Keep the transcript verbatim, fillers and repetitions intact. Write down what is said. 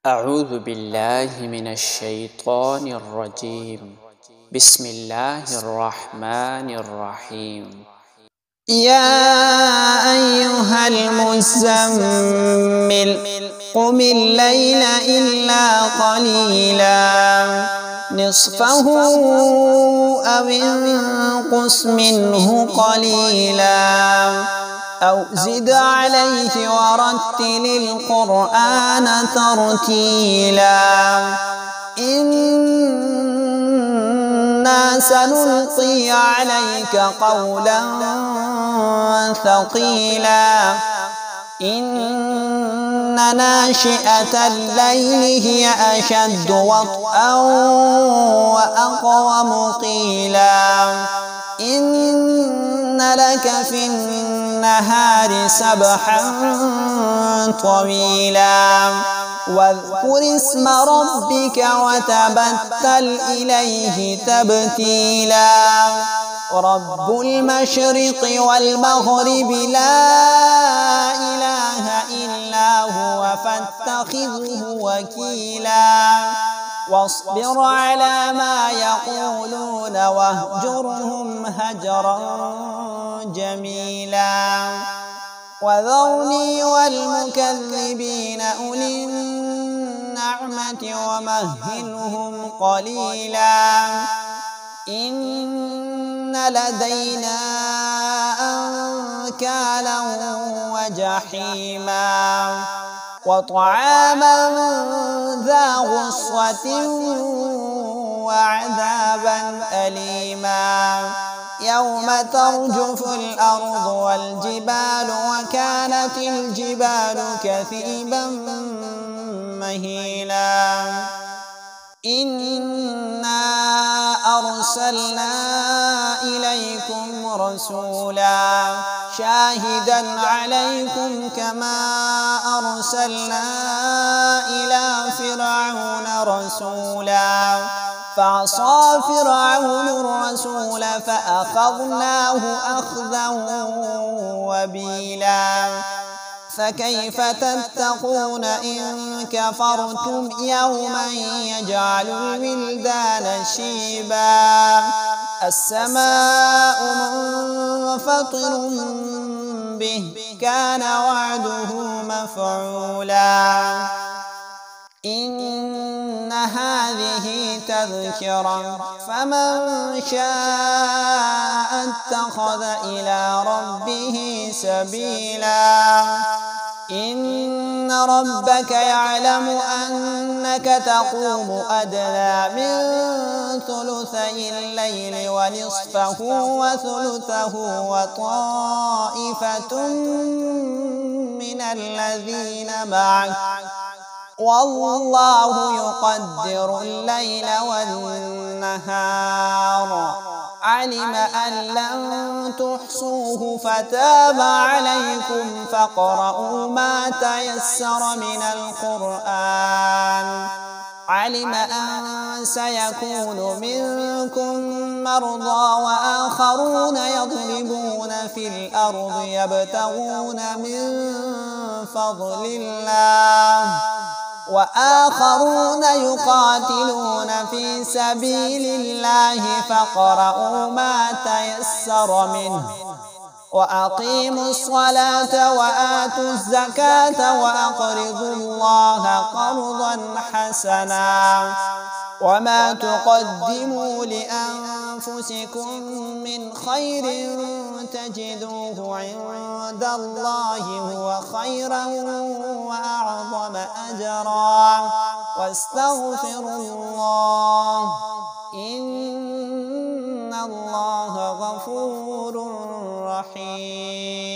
أعوذ بالله من الشيطان الرجيم. بسم الله الرحمن الرحيم. يا أيها المزمل قم الليل إلا قليلا نصفه أو انقص منه قليلا أو زد عليه ورتل القرآن ترتيلا إنا سنلقي عليك قولا ثقيلا إن ناشئة الليل هي أشد وطئا وأقوم قيلا إن لك في النهار سبحا طويلا واذكر اسم ربك وتبتل إليه تبتيلا رب المشرق والمغرب لا إله إلا هو فاتخذه وكيلا واصبر على ما يقولون واهجرهم هجرا جميلا وذرني والمكذبين أولي النعمة ومهلهم قليلا إن لدينا أنكالا وجحيما وطعاما ذا غصة وعذابا أليما يوم ترجف الأرض والجبال وكانت الجبال كثيبا مهيلا إنا أرسلنا إليكم رسولا شاهدا عليكم كما أرسلنا إلى فرعون رسولا فعصى فرعون الرسول فأخذناه أخذا وبيلا فكيف تتقون إن كفرتم يوما يجعل الولدان شيبا السماء منفطر به كان وعده مفعولا إن هذه تذكرة فمن شاء اتخذ إلى ربه سبيلا إن ربك يعلم أنك تقوم أدنى من ثلثي الليل ونصفه وثلثه وطائفة من الذين معك والله يقدر الليل والنهار علم أن لن تحصوه فتاب عليكم فاقرؤوا ما تيسر من القرآن علم أن سيكون منكم مرضى وآخرون يضربون في الأرض يبتغون من فضل الله وآخرون يقاتلون في سبيل الله فاقرؤوا ما تيسر منه وأقيموا الصلاة وآتوا الزكاة وأقرضوا الله قرضا حسنا وما تقدموا لأنفسكم من خير تجدوه عند الله هو خيرا وأعظم أجرا واستغفروا الله إن الله غفور رحيم.